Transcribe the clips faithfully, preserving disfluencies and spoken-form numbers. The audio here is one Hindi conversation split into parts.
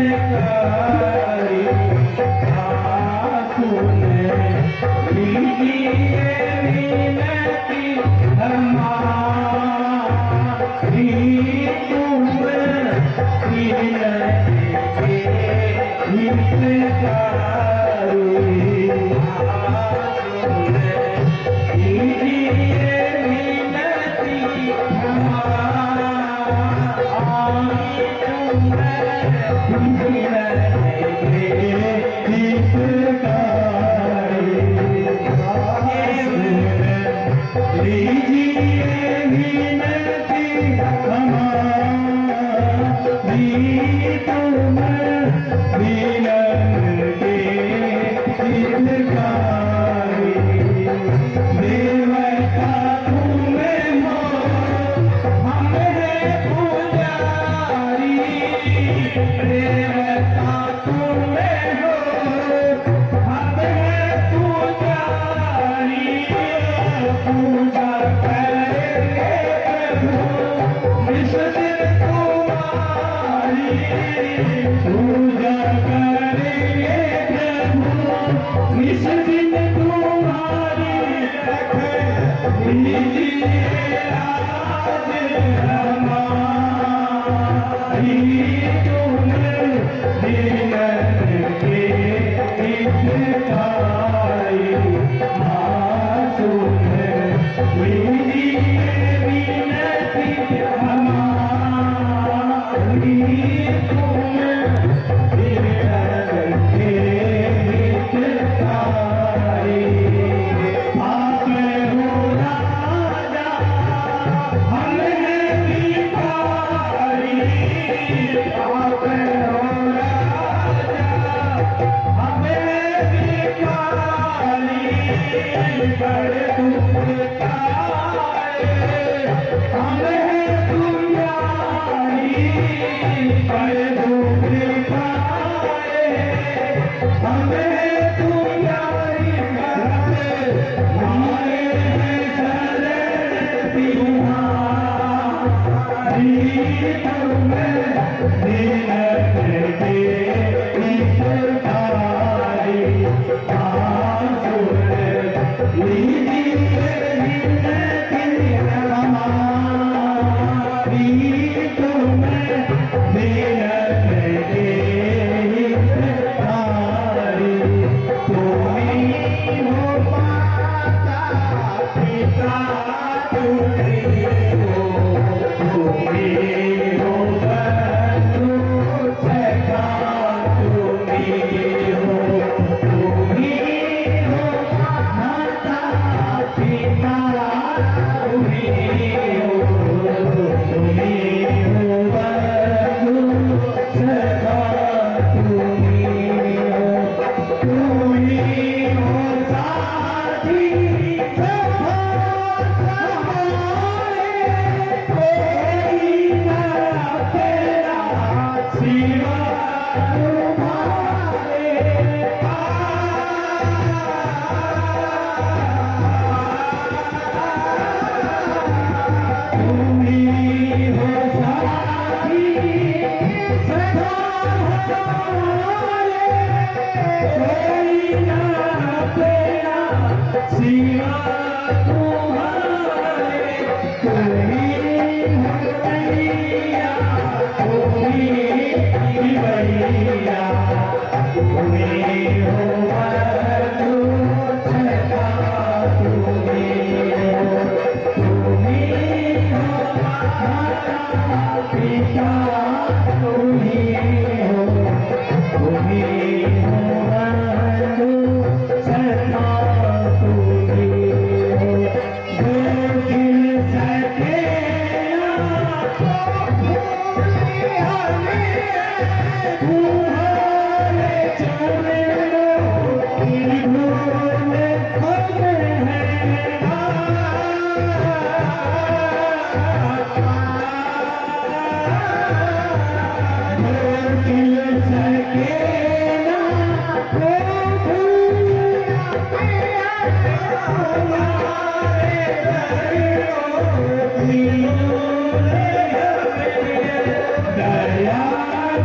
दया की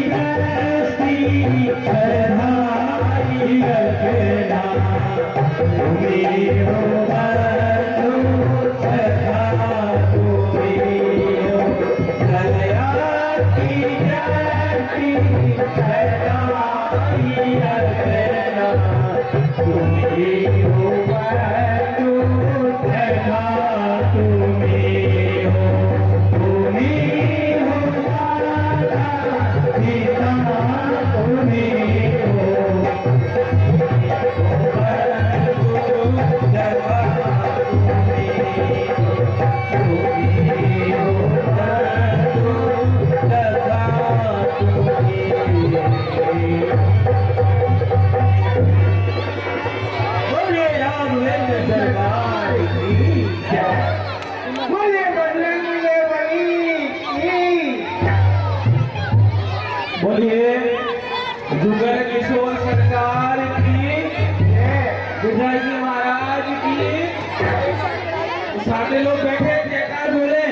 सारे लोग बैठे जयकार बोले।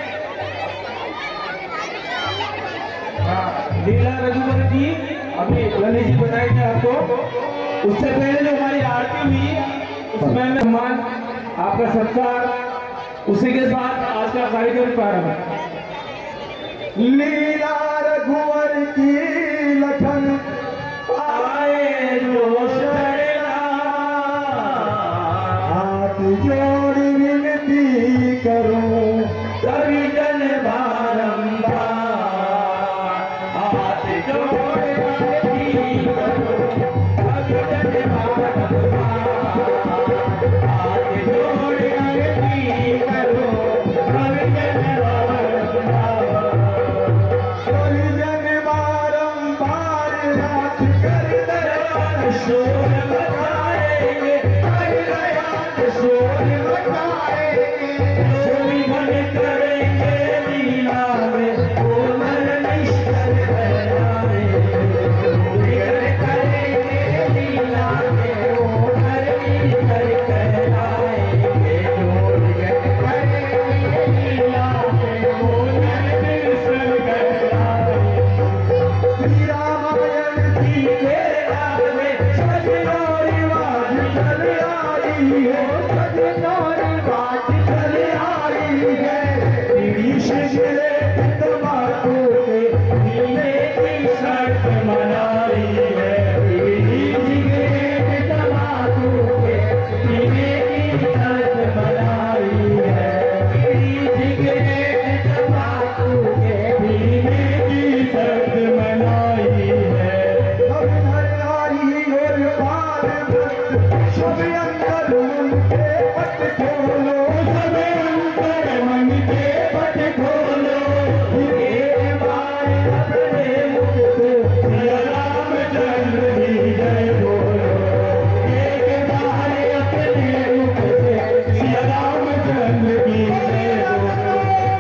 हाँ, लीला रघुवर जी अभी ललित जी बताएंगे आपको। उससे पहले जो हमारी आरती हुई उसमें मेहमान आपका सत्कार, उसी के साथ आज का कार्यक्रम प्रारंभ। लीला रघुवर की लखन आए जो शरणा, हाथ जोड़ विनती करूं सभी जन बारंबार, हाथ जोड़ विनती करूं सभी जन बारंबार, हाथ जोड़ विनती करूं सभी जन बारंबार, सभी जन बारंबार हाथ कर दयाल शोर मचाएंगे, हर दयाल शोर मचाएंगे, सभी मन करेंगे लीला में कोमल निश्चल बनाएंगे, करेंगे लीला में कोमल निश्चल कहलाएंगे, करेंगे लीला में कोमल निश्चल कहलाएंगे। श्री रामायण जी के राग में सजनोरी बाज चल आई है, सजनोरी बाज चल आई है, गिरीश गिरे तंबाकू के पीने की शर्त मनाई है, गिरीश गिरे तंबाकू के पीने की शर्त मनाई है, गिरीश गिरे तंबाकू के पीने की शर्त मनाई है। सब अंदर उनके पट खोलो, सब अंतर मन के पट खोलो, एक बार अपने मुख से सिया रामचंद्र की जय बोलो, एक बार अपने मुख से सिया रामचंद्र की जय बोलो,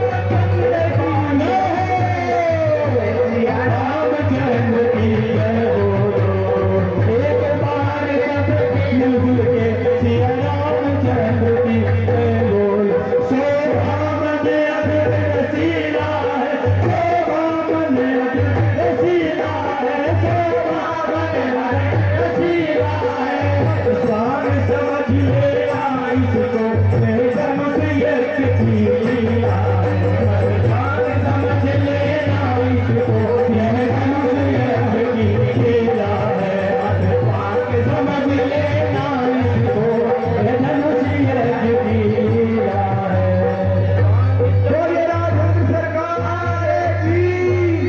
सिया रामचंद्र की जय बोलो, एक बार सब मिलजुल के सिया रामचंद्र की जय बोलो। शोभा मन अगर रसीला है, शोभा मन अगर रसीला है, शोभा मन अगर रसीला है, स्वाग समझ लेना इसको मेरे जन्म से यज्ञ की लीला है, स्वाग समझ लेना इसको मेरे जन्म से यज्ञ की लीला है, स्वाग समझ लेना इसको मेरे जन्म से यज्ञ की लीला है। बोलिए राजेंद्र सरकार की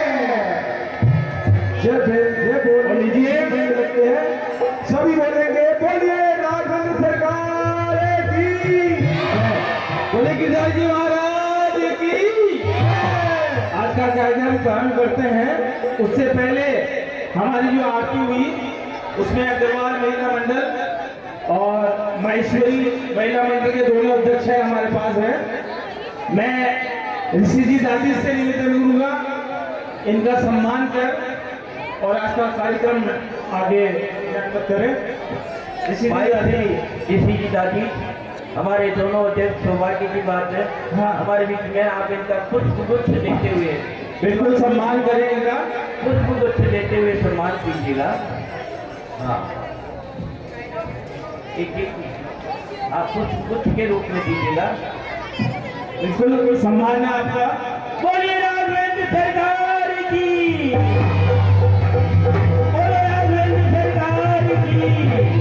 जय। जय बोल लीजिए लगते हैं, सभी बोलेंगे बोलिए राजेंद्र सरकार की। बोले गिरिराज जी महाराज की। आज का कार्यक्रम प्रारंभ करते हैं। उससे पहले हमारी जो आरती हुई उसमें अग्रवाल महिला मंडल और महेश्वरी महिला मंडल के दोनों अध्यक्ष है हमारे पास है। मैं ऋषि जी दादी से निवेदन करूंगा इनका सम्मान कर और आज का कार्यक्रम आगे करें। ऋषि भाई जी अभी ऋषि जी दादी हमारे दोनों अध्यक्ष सौभाग्य की बात है। हाँ। हमारे बीच में आप इनका पुष्प गुच्छ देखते हुए बिल्कुल सम्मान करेगा। कुछ कुछ लेते हुए सम्मान कीजिएगा। हाँ, एक एक आप कुछ कुछ के रूप में दीजिएगा। बिल्कुल बिल्कुल सम्मान है आपका। बोलिए राघवेंद्र सरकार की, बोलिए राघवेंद्र सरकार की।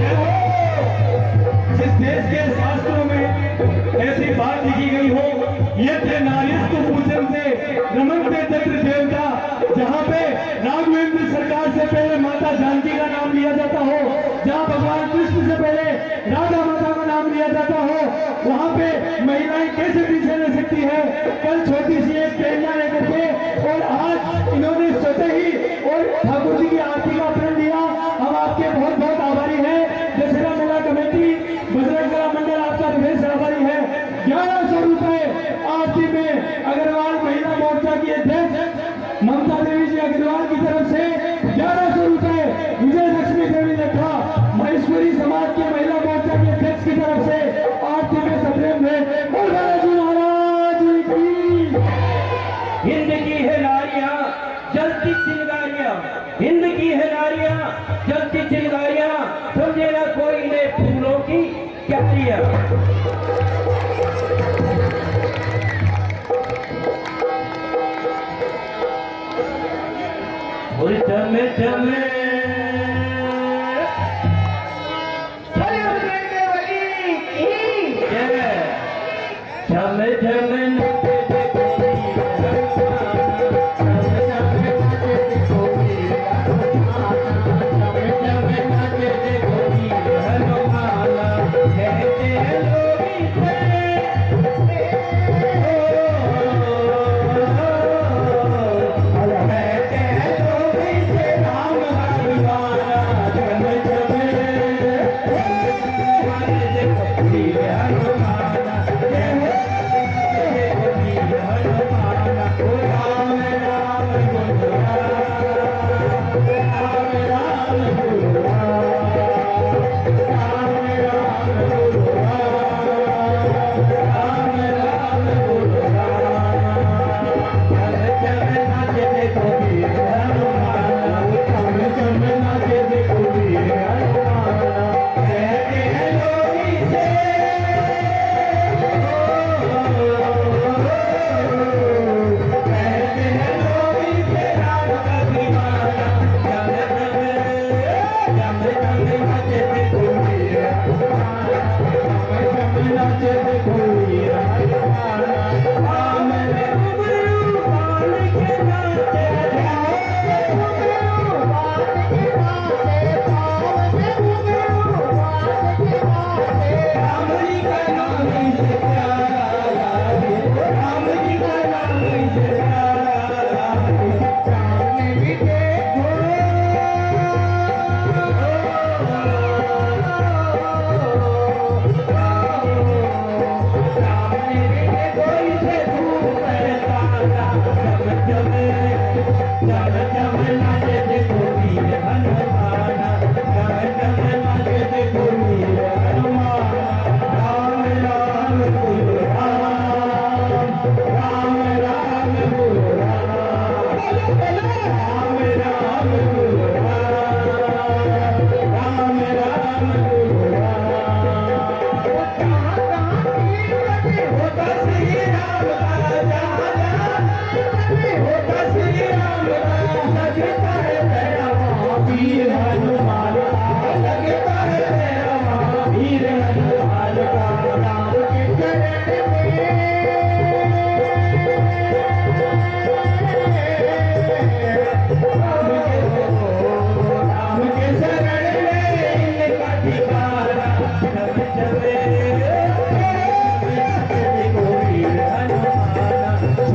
जिस देश के शास्त्रों में ऐसी बात लिखी गई हो, यत्र नारीस्तु पूजन से रमन्ते तत्र देवता, जहाँ पे राघवेंद्र सरकार से पहले माता जानकी का नाम लिया जाता हो, जहाँ भगवान कृष्ण से पहले राधा माता का नाम लिया जाता हो, वहाँ पे महिलाएं कैसे पीछे रह सकती है। कल छोटी सी एक प्रेरणा लेकर के और आज इन्होंने स्वतः ही और ठाकुर जी की आरती का प्रण दिया। हम आपके बहुत बहुत आभारी हैं। दशहरा मेला कमेटी बजरंग कला मंडल आपका विशेष आभारी है। ग्यारह सौ रुपए आरती में अग्रवाल महिला मोर्चा की अध्यक्ष ममता देवी जी अग्रवाल की तरफ से ग्यारह सौ रुपए विजय लक्ष्मी देवी लखा महेश्वरी समाज के महिला मोर्चा की अध्यक्ष की तरफ से आरती में सप्रेम में और बालाजी महाराज की। हिंद की है नारियां जलती चिंगारियां, हिंद की है नारियां जलती चिंगारियां, समझे ना कोई ने फूलों की क्यारियां। और चमे चमे चमे चमे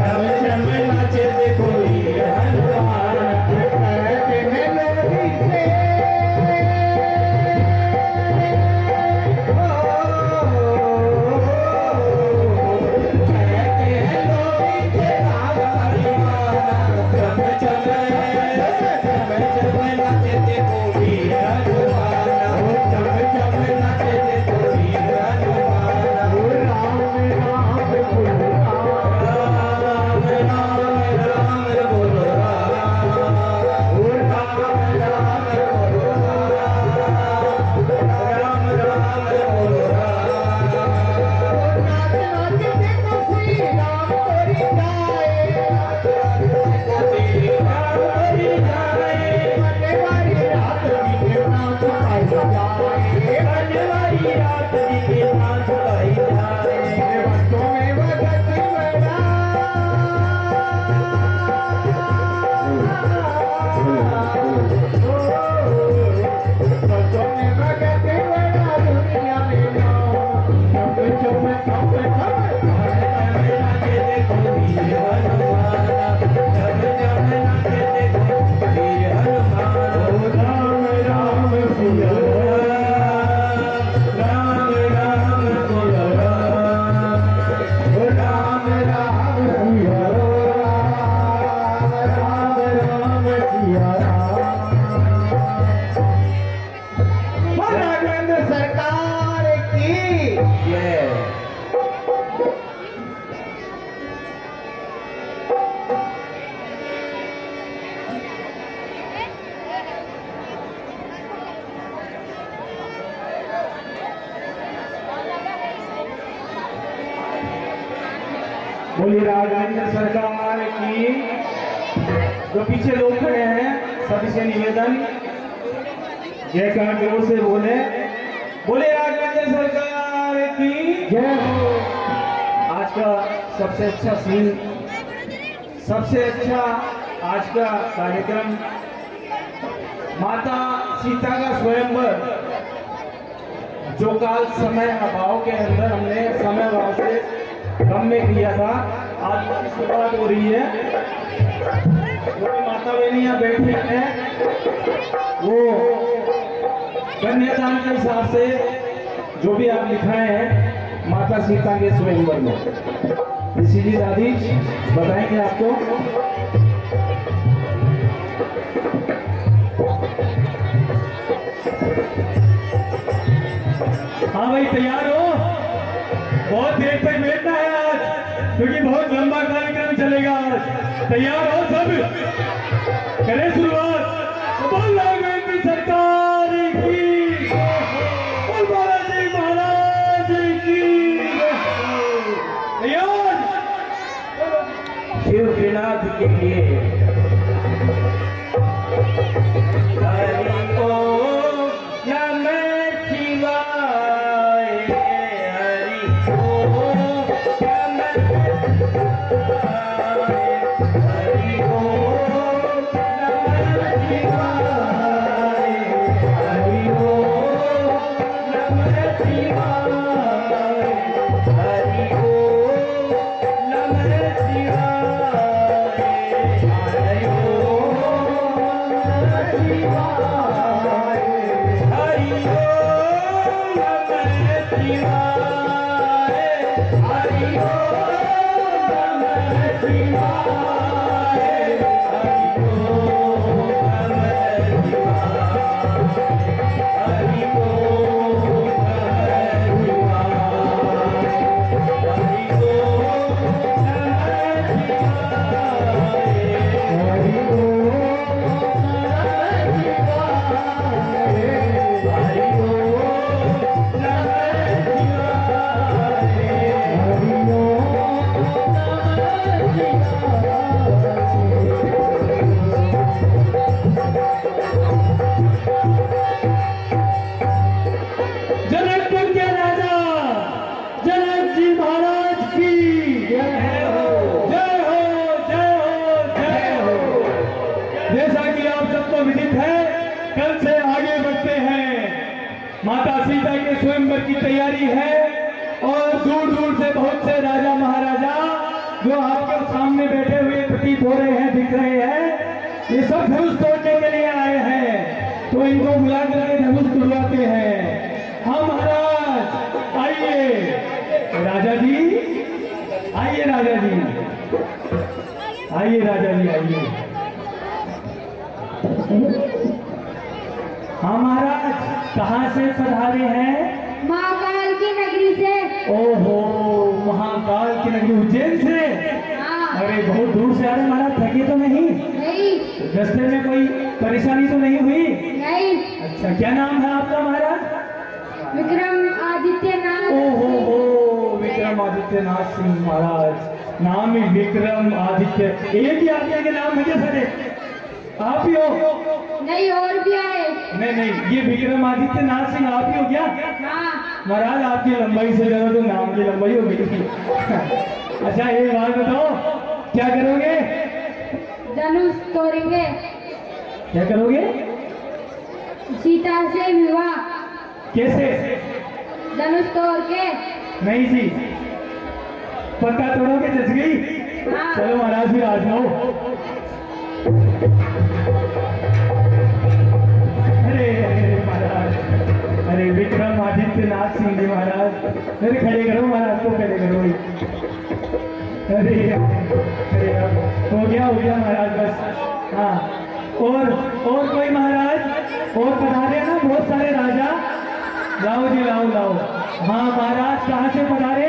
कोई हनुमान कहते हैं लोग इसे राघवेंद्र सरकार की जय। बोली राघवेंद्र सरकार की। जो पीछे लोग खड़े हैं सभी से निवेदन जयकार जोर से बोले। बोले राघवेंद्र सरकार की जय हो। आज का सबसे अच्छा सीन, सबसे अच्छा आज का कार्यक्रम माता सीता का स्वयंवर, जो काल समय अभाव के अंदर हमने समय अभाव से कम में किया था, आज उसकी शुरुआत हो रही है। जो भी माता बहनियां बैठी हैं वो कन्यादान के हिसाब से जो भी आप लिखाए हैं माता सीता के स्वयंवर में। इसीलिए दादी बताएंगे आपको। हाँ भाई तैयार हो? बहुत देर तक बैठना है आज, क्योंकि बहुत लंबा कार्यक्रम चलेगा आज। तैयार हो सब? करें शुरुआत। बोल राघवेंद्र सरकार की, बोल बालाजी महाराज की। तैयार? शिवनाथ के लिए हरि ओम नमः शिवाय, हरि ओम नमः शिवाय, हरि ओम नमः शिवाय, हरि ओम नमः शिवाय, हरि ओम नमः शिवाय, हरि जनकपुर के राजा जनक जी महाराज की जय हो, जय हो, जय हो, जय हो। जैसा कि आप सबको विदित है, कल से आगे बढ़ते हैं। माता सीता के स्वयंवर की तैयारी है और दूर दूर से बहुत से राजा महाराजा जो आपके सामने बैठे हुए प्रतीत हो रहे हैं, दिख रहे हैं, ये सब धनुष तोड़ने के लिए आए हैं। तो इनको बुला करके धनुष तुड़वाते हैं। हाँ महाराज आइए, राजा जी आइए, राजा जी आइए, राजा जी आइए। हाँ महाराज, कहाँ से पधारे हैं? महाकाल की नगरी से। ओहो, महाकाल की नगरी उज्जैन से। हाँ। अरे बहुत दूर से आ रहे महाराज, थके तो नहीं? नहीं रास्ते में कोई परेशानी तो नहीं हुई? नहीं। अच्छा, क्या नाम है आपका महाराज? विक्रम आदित्य नाथ। ओहो हो, विक्रम आदित्य नाथ सिंह महाराज। नाम ही विक्रम आदित्य, एक ही आदित्य के नाम है क्या सारे? आप ही हो? नहीं, और भी आए। नहीं नहीं, ये विक्रम आदित्य नाथ सिंह आप ही हो क्या? हाँ। महाराज आपकी लंबाई से ज्यादा तो नाम की लंबाई हो गई। अच्छा एक बात बताओ, क्या करोगे? धनुष तोड़ेंगे। क्या करोगे? सीता से विवाह। कैसे? धनुष तोड़ के। नहीं जी, पक्का तोड़ोगे? जस गई। हाँ। चलो महाराज फिर आ जाओ। अरे अरे महाराज, अरे विक्रम आदित्य नाथ सिंह जी महाराज, अरे खड़े करो महाराज को, खड़े करो। अरे अरे हो गया हो गया महाराज, बस। हाँ, और और और कोई महाराज और पधारे ना बहुत सारे राजा। लाओ जी लाओ लाओ। हाँ महाराज कहाँ से पधारे?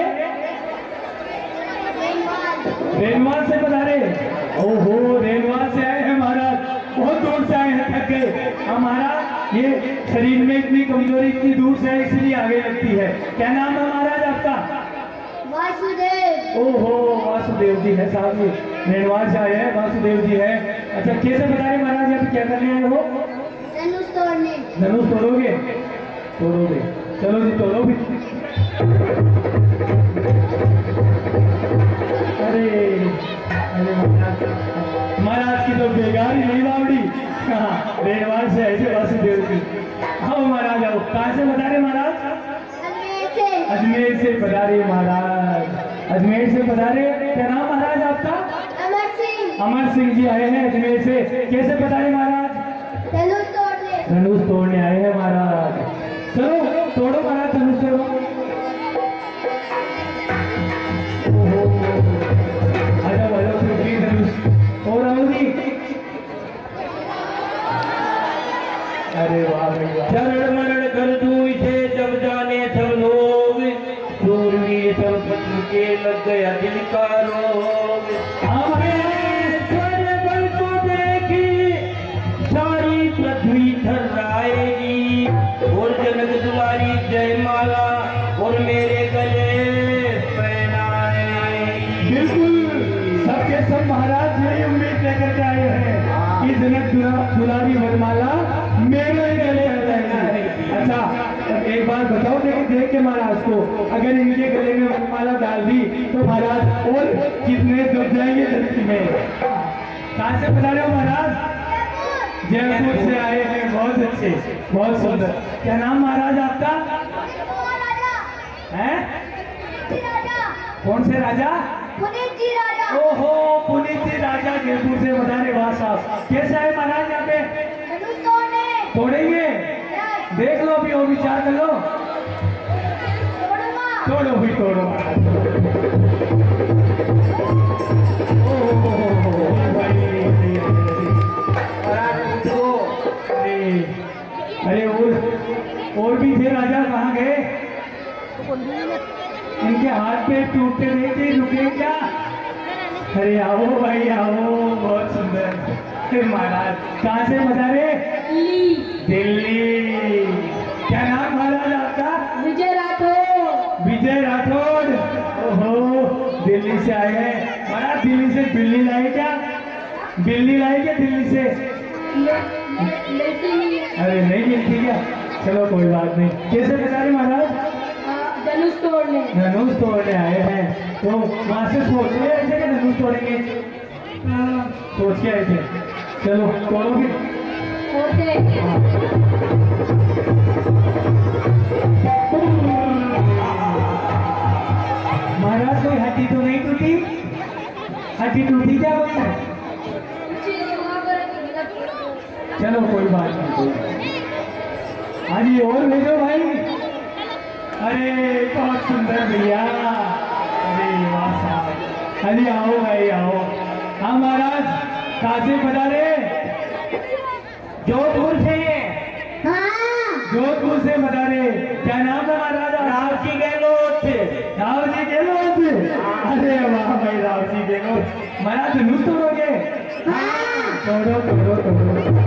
रेनवाल से पधारे। ओहो रेनवाल से आए हैं महाराज, बहुत दूर से आए हैं, थक गए। हाँ महाराज ये शरीर में इतनी कमजोरी इतनी दूर से है इसलिए आगे लगती है। क्या नाम है महाराज आपका? वासुदेव। ओहो वासुदेव जी है साहब, ये रेनवाल से आए हैं, वासुदेव जी है। अच्छा कैसे पधारे महाराज, अभी क्या करने आए हो? धनुष तोड़ने। धनुष तोड़ोगे? तोड़ोगे, चलो जी तोड़ो भी। अरे अरे महाराज महाराज की तो बेगारी नहीं बावड़ी। हाँ रेनवाल से ऐसे वासुदेव जी। आओ महाराज आओ। कहाँ से पधारे महाराज? अजमेर से। अजमेर से पधारे महाराज, अजमेर से पधारे। क्या नाम महाराज आपका? अमर सिंह। अमर सिंह जी आए हैं अजमेर से। कैसे पधारे महाराज? धनुष तोड़ने। धनुष तोड़ने आए हैं महाराज। चलो तोड़ो महाराज धनुष तोड़ो। ओहो आजा भाई टूटी धनुष। और आओ जी। अरे वाह भाई वाह। चरण मरण कर दूई थे जब जाने सब लोग, सूरवीर सब पत्न के लग गया दिल का रोग। स्वर बल को देखी सारी पृथ्वी थर्राएगी, और जनक दुलारी जयमाला और मेरे गले पहनाएगी। बिल्कुल सबके सब महाराज यही उम्मीद लेकर के आए हैं कि जनक दुला- दुलारी वरमाला मेरे गले में रहना है। अच्छा अब एक बार बताओ देख देख के महाराज को, अगर इनके गले में वरमाला डाल दी तो महाराज और कितने दुख जाएंगे धरती में। कहाँ से बता रहे हो महाराज? जयपुर से आए हैं, बहुत अच्छे बहुत सुंदर। क्या नाम महाराज आपका है? कौन से राजा? पुनीत जी राजा। ओहो पुनीत जी राजा जयपुर से बधारे। वाह साहब कैसे आए महाराज यहाँ पे? धनुष तोड़ने। तोड़ेंगे? देख लो अभी और विचार कर लो। तोड़ूंगा। तोड़ो भी तोड़ो महाराज। ओहो भाई महाराज उठो। अरे अरे और और भी थे राजा, कहाँ गए? इनके हाथ पे टूटते नहीं थे, रुके क्या? अरे आओ भाई आओ, बहुत सुंदर। अरे महाराज कहाँ से पधारे? दिल्ली। दिल्ली। क्या नाम महाराज आपका? विजय राठौर। विजय राठौर। ओहो दिल्ली से आए हैं महाराज। दिल्ली से बिल्ली लाई क्या? बिल्ली लाई क्या दिल्ली से? मिलती नहीं है। अरे नहीं मिलती क्या? चलो कोई बात नहीं। कैसे पधारे महाराज? धनुष तोड़ने। धनुष तोड़ने आए हैं, तो वहां से सोच रहे ऐसे कि धनुष तोड़ेंगे? हाँ, सोच के आए थे। चलो तोड़ोगे? तोड़ते। महाराज कोई हड्डी तो नहीं टूटी? हड्डी टूटी क्या कोई? चलो कोई बात नहीं कोई बात नहीं। हाँ जी और भेजो भाई। अरे बहुत सुंदर भैया। अरे वाह साहब। अरे आओ भाई आओ। हाँ महाराज कहाँ से पधारे? जोधपुर से। हाँ। जोधपुर से पधारे। क्या नाम है महाराज? राव जी गहलोत। राव जी गहलोत। अरे वाह भाई राव जी गहलोत। महाराज धनुष तोड़ोगे? हाँ। तोड़ो तोड़ो तोड़ो।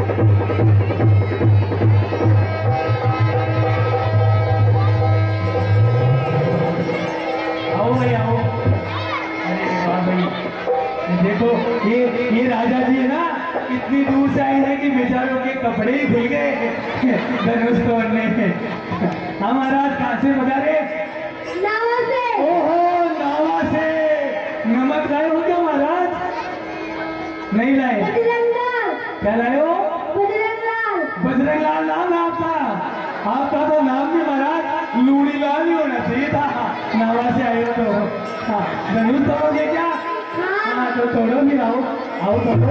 आओ भाई आओ। अरे वाह भाई देखो ये ये राजा जी है ना, इतनी दूर से आए हैं कि बेचारों के कपड़े ही खुल गए धनुष तोड़ने में। हम महाराज कहाँ से पधारे? नावा से। ओहो नावा से। नमक लाए हो क्या महाराज? नहीं लाए? बजरंग लाल। क्या लाए हो? बजरंग लाल। बजरंग लाल नाम है आपका? आपका तो नाम भी महाराज लूड़ी लाल ही होना चाहिए था। नावा से आए हो तो हाँ धनुष तोड़ोगे क्या? हाँ तो तोड़ो भी। आओ आओ तोड़ो।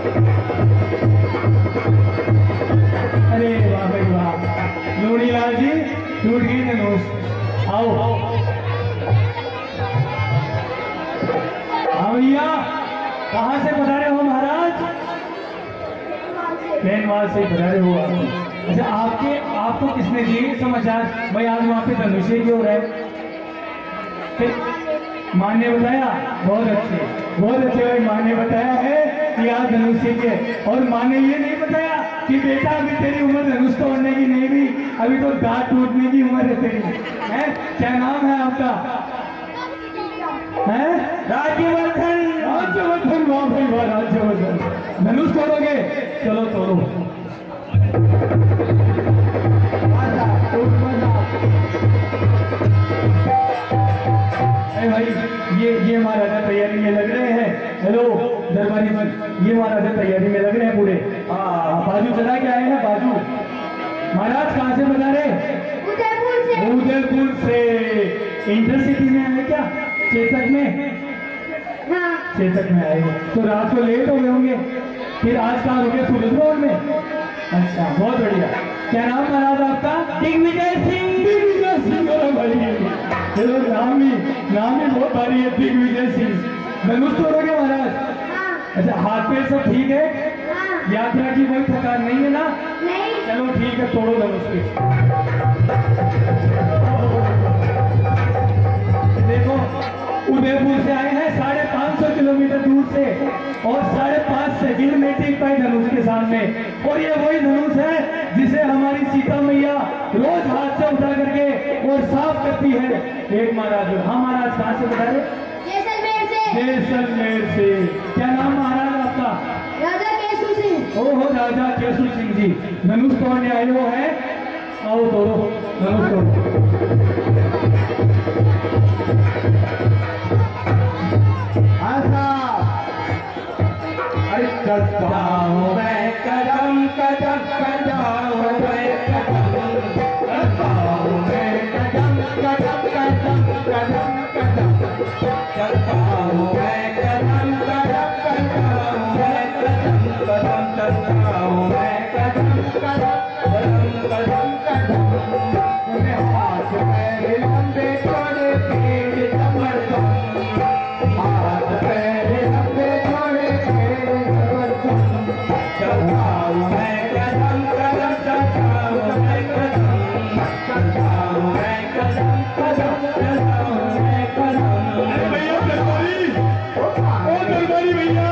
अरे वाह भाई वाह लूड़ी लाल जी टूट गई धनुष। आओ आओ हाँ भैया कहाँ से पधारे हो महाराज? प्लेनवाल से पधारे हुआ। अच्छा, आपके आपको किसने दिए समाचार भाई आज वहाँ पे धनुषे की हो रहा है? माँ ने बताया? बहुत अच्छे बहुत अच्छे भाई, माँ ने बताया है कि आज धनुषे के, और माँ ने ये नहीं बताया कि बेटा अभी तेरी उम्र धनुष तोड़ने की नहीं भी, अभी तो दांत टूटने की उम्र है तेरी। है क्या नाम है आपका? है राज्यवर्धन। राज्यवर्धन, वाह भाई वाह, राज्यवर्धन। धनुष तोड़ोगे? चलो तोड़ो। अरे भाई ये ये महाराजा तैयारी में लग रहे हैं। हेलो दरबारी जी, ये महाराजा तैयारी में लग रहे हैं पूरे। हाँ, बाजू चला के आए हैं बाजू। महाराज कहाँ से बता रहे? उदयपुर से। उदयपुर से। इंटरसिटी में आए क्या? चेतक में? हाँ। चेतक में आए तो रात को लेट हो गए होंगे, फिर आज कहाँ रुके? सूरज रोड में। अच्छा बहुत बढ़िया। क्या नाम महाराज आपका? दिग्विजय सिंह। दिग्विजय सिंह, अरे भाई चलो नाम ही नाम ही बहुत भारी है, दिग्विजय सिंह। धनुष तोड़ोगे महाराज? हाँ। अच्छा, हाथ पैर सब ठीक है? हाँ। यात्रा की कोई थकान नहीं है ना? नहीं। चलो ठीक है, तोड़ो धनुष पे। देखो उदयपुर से आए हैं साढ़े पाँच सौ किलोमीटर दूर से, और साढ़े पाँच सेकंड में टिक पाए धनुष के सामने। और ये वही धनुष है जिसे हमारी सीता मैया रोज हाथ से उठा करके और साफ करती है। एक महाराज। हाँ महाराज कहाँ से बता रहे? जैसलमेर से। जैसलमेर से। क्या नाम महाराज आपका? राजा केशु सिंह। ओहो राजा केशु सिंह जी, धनुष तोड़ने आए हो है? आओ तोड़ो धनुष तोड़ो। अरे करता हूँ मैं कदम कदम करता हूँ मैं कदम करता हूँ मैं कदम कदम कदम कदम कदम करता हूँ मैं कदम कदम करता हूँ मैं कदम कदम करता हूँ मैं कदम कदम कदम कदम कदम हाथ पैर लंबे छोड़े पेड़ समर्थन, हाथ पैर लंबे छोड़े करता हूँ मैं कदम कदम करता हूँ मैं कदम करता हूँ मैं कदम कदम करता हूँ मैं कदम। अरे भैया दरबारी, ओ दरबारी भैया,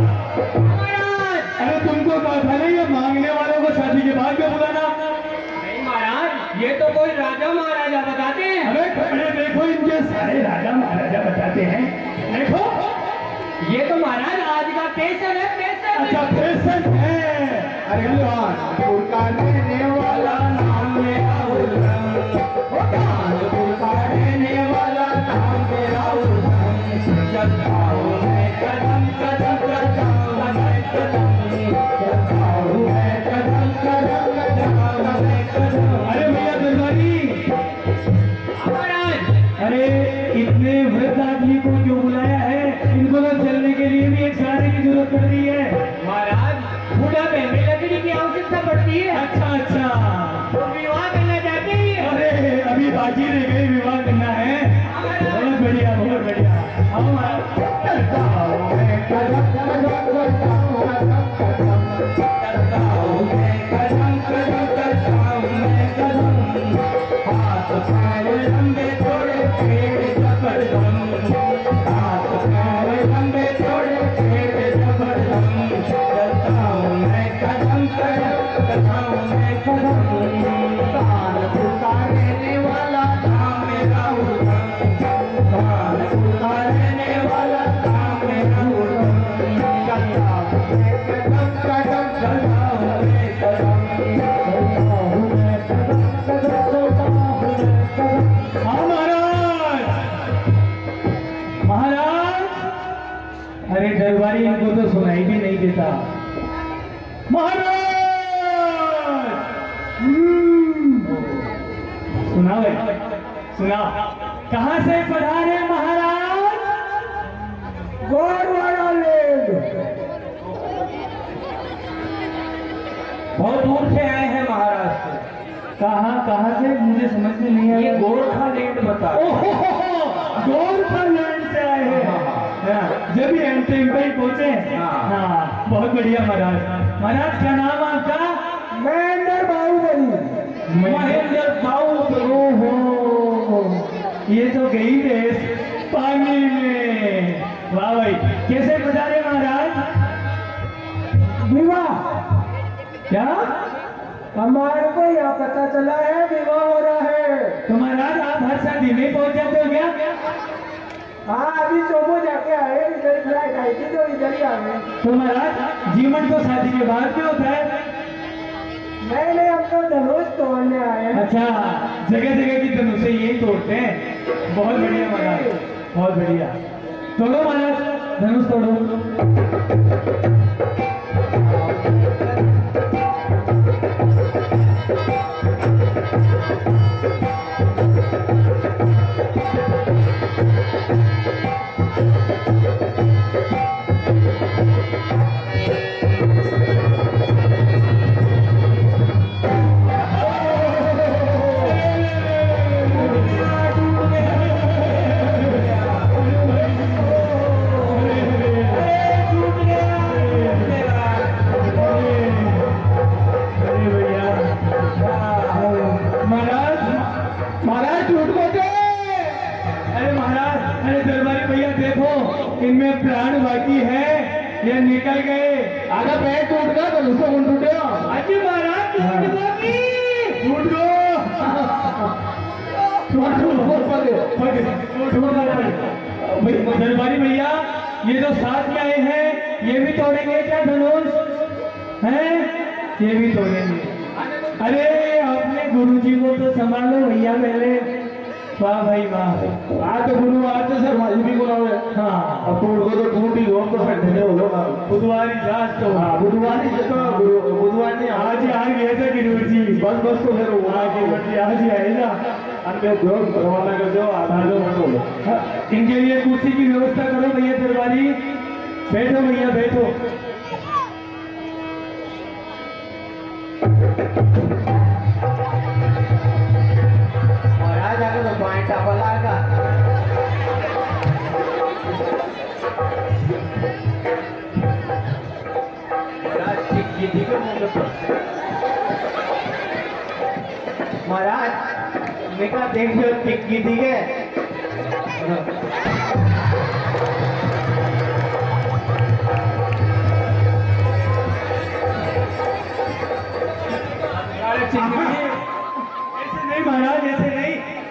अरे तुमको कहा था ना ये मांगने वालों को शादी के बाद में बुलाना? नहीं महाराज, ये तो कोई राजा महाराजा बताते हैं। अरे खड़े देखो, इनके सारे राजा महाराजा बताते हैं। देखो ये तो महाराज आज का फैशन है, फैशन। अच्छा फैशन है। अरे कानपुर का रहने वाला नाम मेरा उल्लम, कानपुर का रहने वाला नाम मेरा उल्लम, चलता हूँ मैं कदम कदम करता हूँ मैं कदम करता हूँ मैं कदम कदम करता हूँ मैं कदम। अरे भैया दरबारी, महाराज अरे इतने वृद्ध आदमी को क्यों बुलाया है? इनको तो चलने के लिए भी एक सहारे की जरूरत पड़ रही है। महाराज, बुढ़ापे में लकड़ी की आवश्यकता पड़ती है। अच्छा अच्छा, तो विवाह करना चाहते हैं। अरे अभी बाकी रह गई, विवाह करना है। बहुत बढ़िया बहुत बढ़िया। आओ महाराज। करता हूँ मैं कदम कदम करता हूँ कदम कदम करता हूँ मैं कदम कदम करता हूँ मैं कदम, हाथ पैर लंबे थोड़े पेड़ जबरदम, हाथ पैर लंबे थोड़े पेड़ जबरदम, करता हूँ मैं कदम कदम करता हूँ मैं कदम। कानपुर का रहने वाला नाम मेरा उल्लम, कानपुर का रहने वाला नाम मेरा उल्लम, करता हूँ मैं कदम कदम करता हूँ मैं कदम करता हूँ मैं कदम कदम करता हूँ मैं कदम। हाँ महाराज। महाराज, अरे दरबारी इनको तो सुनाई भी नहीं देता। महाराज हम्म, सुना भाई सुना। कहाँ से पधारे महाराज? गोरवाड़ा लेग। बहुत दूर से आए हैं महाराष्ट्र से। कहाँ कहाँ से? मुझे समझ में नहीं आया। ये गोरखालैंड बता। गोरखालैंड से आए हैं। हाँ, जब भी एंट्री पे पहुंचे। हाँ। हाँ बहुत बढ़िया महाराज। महाराज क्या नाम आपका? महेंद्र बाबू हो, ये तो गई देश पानी में। वाह भाई, कैसे बता रहे महाराज? विवाह क्या हमारे को यह पता चला है विवाह हो रहा है। तो महाराज आप हर शादी में पहुंच जाते हो क्या? हाँ अभी चोमो जाके आए, इधर फ्लाइट आई थी तो इधर ही आ गए। तो महाराज जीवन तो शादी के बाद में होता है। नहीं नहीं हम तो धनुष तोड़ने आए हैं। अच्छा, जगह जगह की धनुषे यही तोड़ते हैं। बहुत बढ़िया महाराज, बहुत बढ़िया। तोड़ो महाराज, धनुष तोड़ो। इनमें प्राण बाकी है, ये निकल गए। आधा पैर टूट गया तो दूसरा कौन टूटे? अजी महाराज टूट बाकी टूट गो दरबारी भैया, ये जो साथ में आए हैं ये भी तोड़ेंगे क्या धनुष? हैं ये भी तोड़ेंगे। अरे अपने गुरुजी को तो संभालो भैया पहले। वाह भाई वाह। आज तो गुरु आज तो सर माजी भी बुलाओ। हाँ, अब टूट को तो टूट ही हो तो फिर धन्य हो लो। बुधवारी जांच तो हाँ बुधवार ही तो बुधवार नहीं आज ही आ गए थे गिरवर जी। बस बस तो फिर वो हाँ गिरवर जी आज ही आए ना। अन्य दो रवाना कर दो आधा दो बोलो। इनके लिए कुर्सी की व्यवस्था करो भैया दरबारी। बैठो भैया बैठो। महाराज आगे तो पॉइंट आप लागा। महाराज मेरा देख लो टिक्की ठीक है। ऐसे नहीं महाराज, ऐसे नहीं।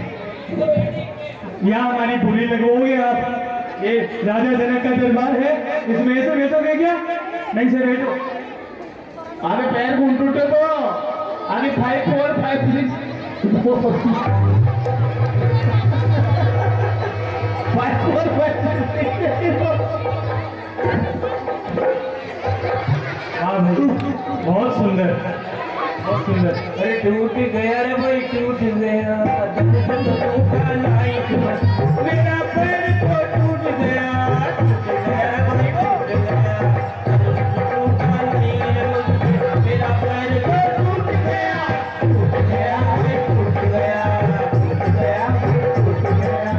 यहाँ हमारी भूली लगवाओगे आप। ये राजा जनक का दरबार है, इसमें ऐसे बैठोगे क्या? नहीं से बैठो। आगे पैर कौन टूटे तो आगे five four five six five four हाँ भाई, बहुत सुंदर बहुत सुंदर। अरे टूट गया रे भाई, टूट गया मेरा पैर तो टूट गया, टूट गया भाई टूट गया, मेरा पैर तो टूट गया, टूट गया भाई टूट गया, टूट गया टूट गया।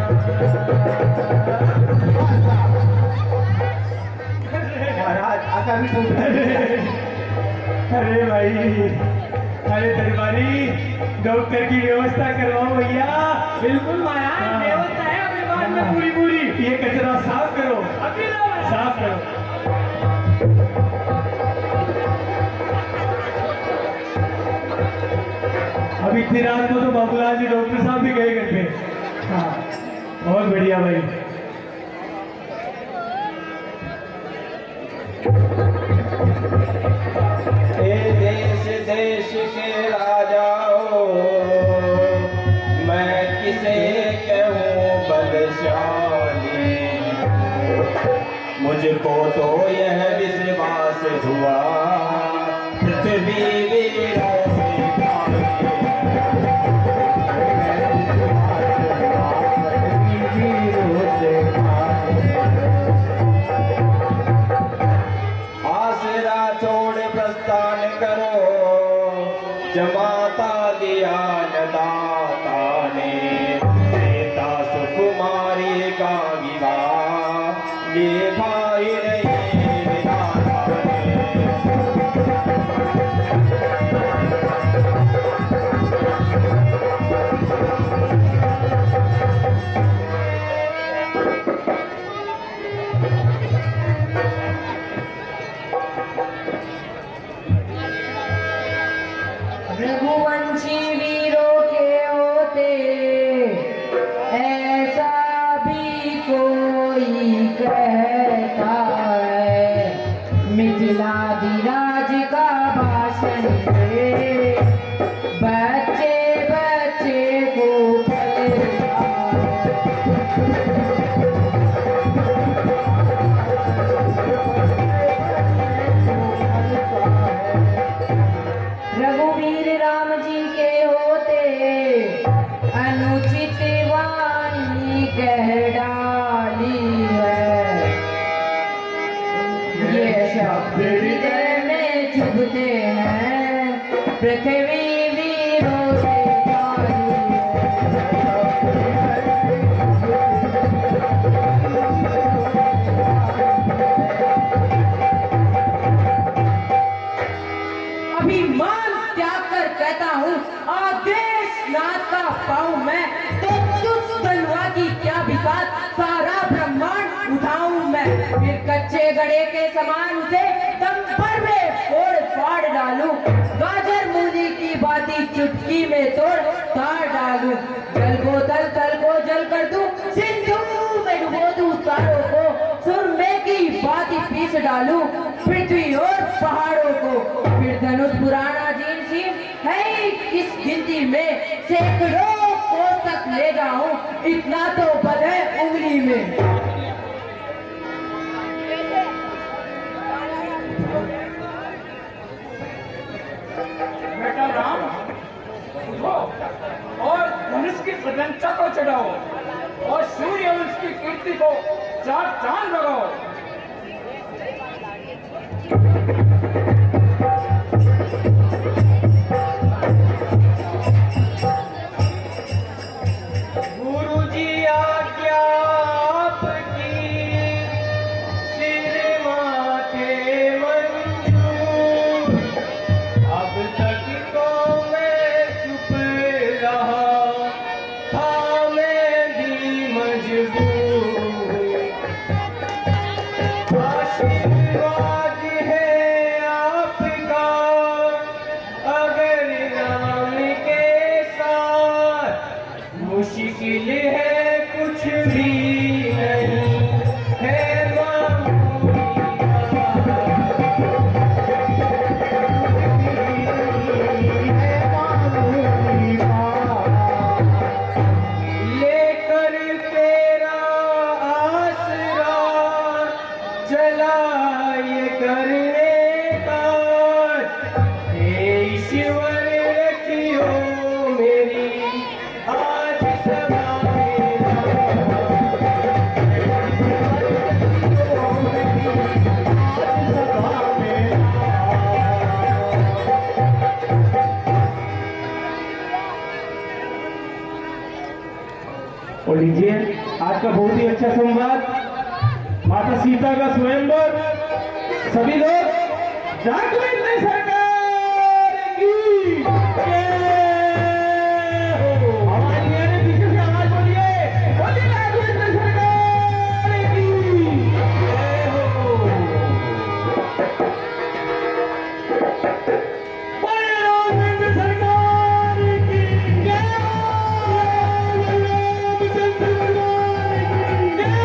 महाराज आका भी टूट गया। अरे भाई, अरे दरबारी डॉक्टर की व्यवस्था करवाओ भैया। बिल्कुल महाराज, व्यवस्था है अपने बाद में पूरी पूरी। ये कचरा साफ करो, अभी लो साफ करो। अब इतनी रात को तो बाबूलाल जी डॉक्टर साहब भी गए घर पे। हाँ बहुत बढ़िया भाई। देश देश के राजाओं, मैं किसे कहूँ बलशाली, मुझको तो यह विश्वास हुआ पृथ्वी वीरों से खाली, वीरों से खाली। आसरा छोड़ प्रस्थान करो, जमाता दिया दाता ने, सीता सुकुमारी का गिरा देखा ही नहीं विधाता ने। रघुवंशी वीरों के होते ऐसा भी कोई कहता है, मिथिलाधिराज का भाषण दे बच्चे बच्चे को पलता रघुवीर राम जी के होते अनुचित वाणी कह डाली है, ये शब्द हृदय में चुभते हैं, पृथ्वी वीरों से भारी अभिमान त्याग कर कहता हूँ, आदेश नाथ का पाऊं मैं, तो तुझ तलवार की क्या विकास, सारा ब्रह्मांड उठाऊं मैं, फिर कच्चे गड़े के समान उसे दम पर में फोड़ फाड़ डालूं, गाजर मूली की बाती चुटकी में तोड़ तार डालूं, जल को तल तल को जल कर दूं, सिंधु में डुबो दूं तारों को, सुरमे की बाती पीस डालूं, पृथ्वी और पहाड़ों को, फिर धनुष पुराना जीन सीम है किस गिनती में, सैकड़ों कोस तक ले जाऊं, इतना तो बल है उंगली में। बेटा राम उठो और धनुष की प्रशंसा को चढ़ाओ और सूर्यवंश की कीर्ति को चार चांद लगाओ। गुरु जी आज्ञा आपकी सिर माथे मंजूर, अब तक तो मैं चुप रहा था, मैं भी मजबूर, आशीर्वाद है आपका अगर नाम के साथ, मुश्किल है कुछ भी नहीं है मामूली है मामूली बात, लेकर तेरा आसरा चला ये करने का, हे ईश्वर रखियो मेरी आज सदा मेरा, आज सदा मेरा। और लीजिए आज का बहुत ही अच्छा संवाद, माता सीता का स्वयंवर, सभी लोग राघवेंद्र सरकार की जय हो। हमारी यानी पीछे से आवाज बोलिए, बोलिए राघवेंद्र सरकार की जय हो। बोलिए राघवेंद्र सरकार की जय हो। राघवेंद्र सरकार की जय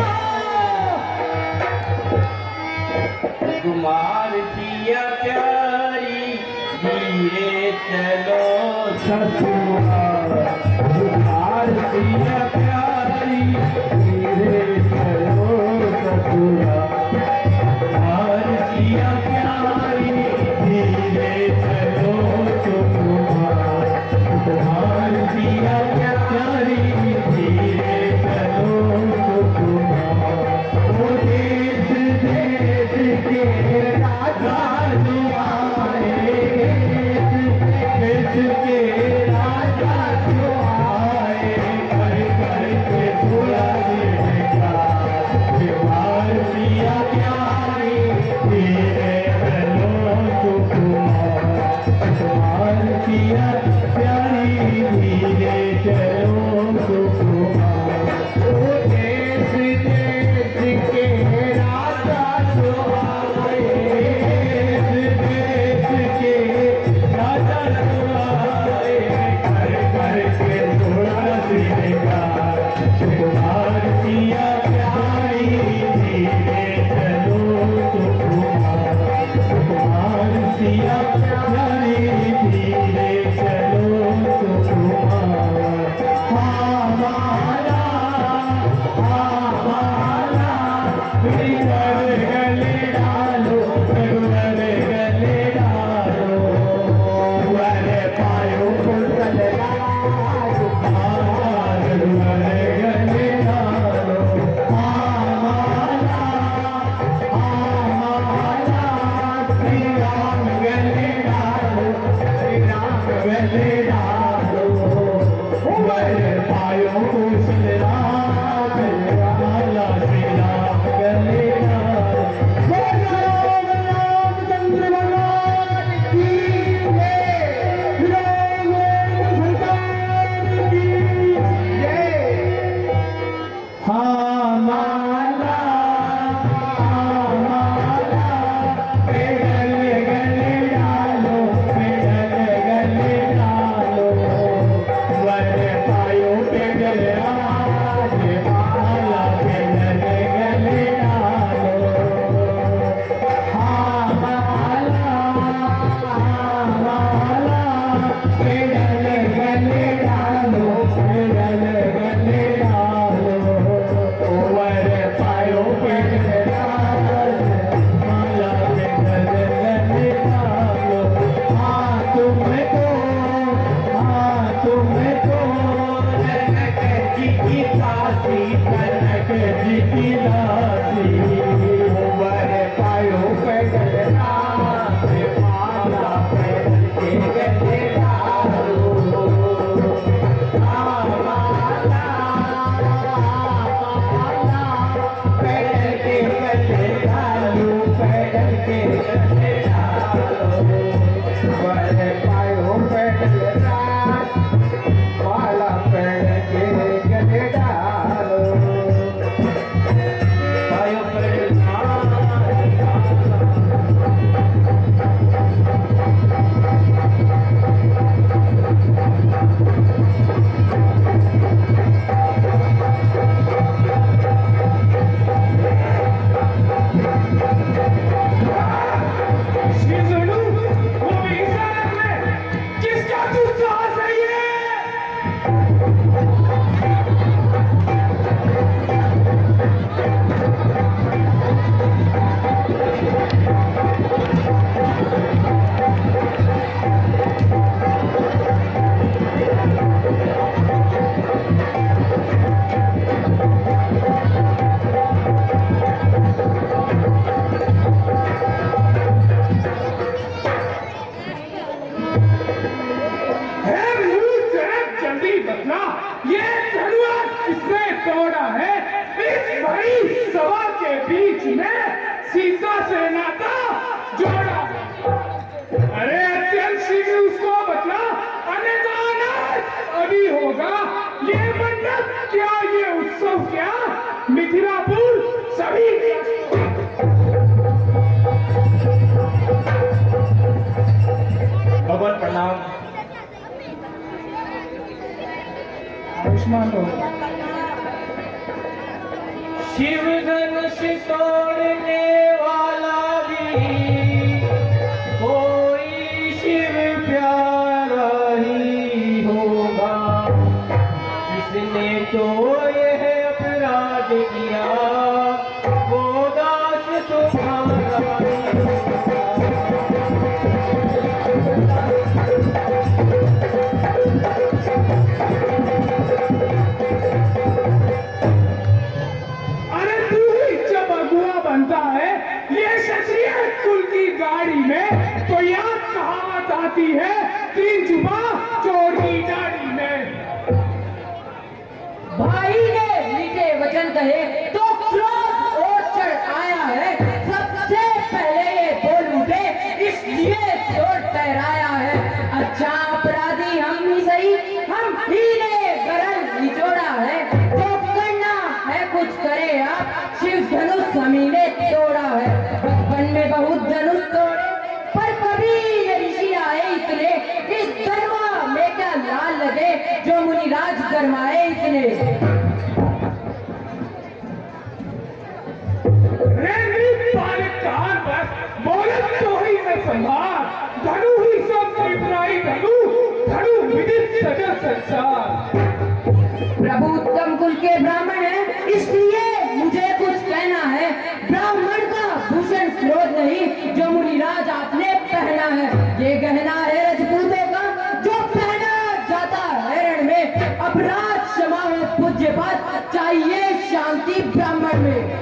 हो। कुमार जिया प्यारी धीरे चलो ससुराल, कुमार जिया प्यारी धीरे चलो ससुराल, कुमार जिया प्यारी धीरे चलो ससुराल, कुमार जिया प्यारी धीरे चलो ससुराल, ओ देश देश के राजा जो आए, देश के राजा जो आए, कर कर के सुरा देगा, बीमार सुकुमार सिया प्यारी धीरे चलो सुकुमार, सुकुमार सिया प्यारी धीरे चलो सुकुमार। हमारा हमारा रघुवर गले डालो, रघुवर गले डालो, वर पायो कुशल राज, रघुवर गले डालो। हमारा हमारा श्री राम गले डालो, श्री राम गले डालो, वर पायो कुशल राज, लाला श्री राम गले डालो। जय राम रामचंद्र भगवान की जय, राम सरकार की जय। हमारा हमारा पेड़ल गले डालो, पेड़ल गले डालो, वर पायो पेड़ल राज, माला पेड़ल गले डालो। हमारा हमारा पेड़ल गले डालो, पेड़ल गले डालो, वर पायो पेड़ल राज, माला पेड़ल गले डालो। हाँ तुमको, हाँ तुमको कनक जी की दासी, कनक जी की दासी, वर पायो पेड़ल राज, माला पेड़ल के गले डालो। हमारा हमारा पेड़ल के गले डालो, पेड़ल के गले डालो, वर पायो पेड़ल राज, माला पेड़ल के गले डालो। पायो पेड़ल राज, श्री जुनू, वो भी इंसान में किसका तू साहस है ये? है विष्णु, जरा जल्दी बतला, ये धनुआ किसने तोड़ा है? इस बड़ी सभा के बीच में सीता से नाता जोड़ा। अरे अत्यंत शीघ्र उसको बतला, अन्यथा अनाथ अभी होगा ये मंडप क्या, ये उत्सव क्या, मिथिलापुर सभी। भगवान प्रणाम। आयुष्मान हो। शिव धनुष तोड़ने वाला भी कोई शिव प्यारा ही होगा, जिसने तो यह अपराध किया वो दास तुम्हारा ही अरे तू ही जब अगुआ बनता है ये क्षत्रिय कुल की गाड़ी में, तो याद कहावत आती है तीन जुबा चोर की दाढ़ी में। भाई ने मीठे वचन कहे तो क्रोध और चढ़ आया है, सबसे पहले ये बोल उठे इसलिए चोट तैराया है। अच्छा अपराधी हम ही सही, हम ही ने गरल निचोड़ा है, जो करना है कुछ करे आप, शिव धनुष हमी ने तोड़ा है। बचपन में बहुत धनुष तोड़े पर कभी ये ऋषि आए इतने, इस धनुआ में क्या लाल लगे जो मुनिराज गरमाए इतने। संसार। प्रभु उत्तम कुल के ब्राह्मण हैं, इसलिए मुझे कुछ कहना है। ब्राह्मण का भूषण क्रोध नहीं जो मुनिराज आपने पहना है, ये गहना है रजपूतों का जो पहना जाता है रण में। अपराध क्षमा हो पूज्यपात, चाहिए शांति ब्राह्मण में।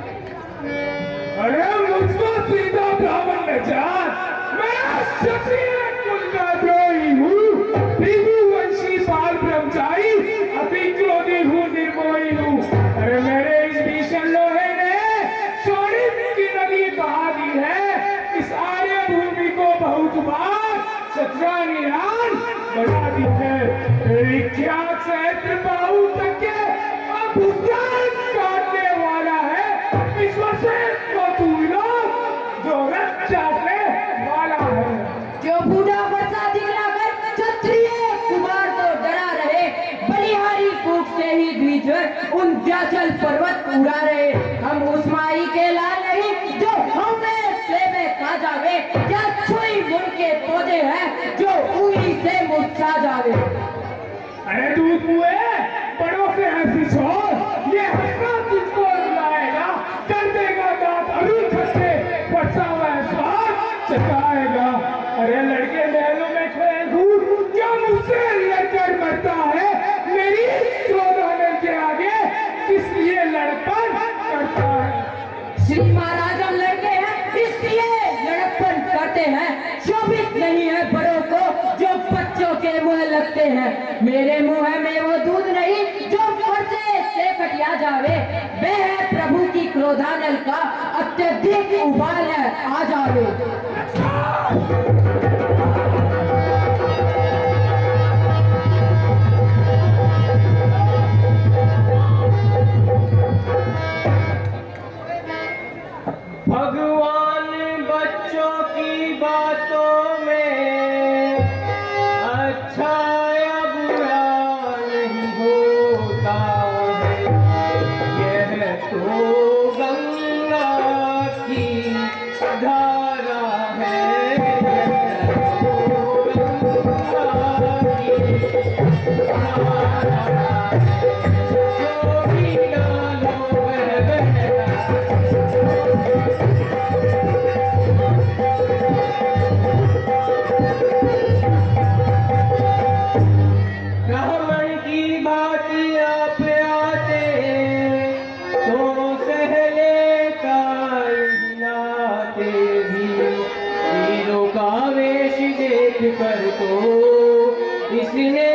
अरे मुझको सीधा ब्राह्मण न जान, मैं क्षत्रिय कुल का द्रोही हूँ, भृगुवंशी बाल ब्रह्मचारी, अभी क्रोधी हूँ, निर्मोही हूँ। अरे मेरे इस भीषण लोहे ने शोणित की नदी बहा दी है, इस आर्य भूमि को बहुत बार शत्रानियान बना दी है। मेरी ख्यात सहस्त्र बाहु तक के अब भुजान काटने वाला है, ईश्वर से को तू लोग जो रथ चाटने वाला है। जो बूढ़ा वर्षा दिखलाकर क्षत्रिय कुमार को डरा रहे, बलिहारी कूप से ही द्विजर उन व्याचल पर्वत उड़ा रहे। हम उस माई के लाल नहीं जो हमें से में खा जावे, क्या छुई मुड़ के पौधे हैं जो उंगली से मुरझा जावे। अरे दूध मुए बड़ों से हंसी छोड़, ये हंसना तुझको रुलाएगा, कर देगा दांत अभी खट्टे, पचा हुआ स्वाद चटाएगा। अरे लड़के महलों में खेल कूद क्या मुझसे लड़कर मरता है, मेरी क्रोधानल के आगे किस लिए लड़पन करता है। श्री महाराज हम लड़के हैं इसलिए लड़कपन करते हैं, शोभित नहीं है बड़ों को जो बच्चों के मुंह लगते हैं। मेरे मुंह में वो दूध नहीं जो पर्दे से कटिया जावे, वे है प्रभु की क्रोधानल का अत्यधिक उबाल है आ जावे। भगवान बच्चों की बातों में अच्छा या बुरा नहीं होता है, यह तो गंगा की धारा है, यह तो गंगा की धारा है, जो भी डालो वह बहता। ब्राह्मण की भांति आप आते तो सहले का नाते भी, वीरों का वेश देख कर तो इसने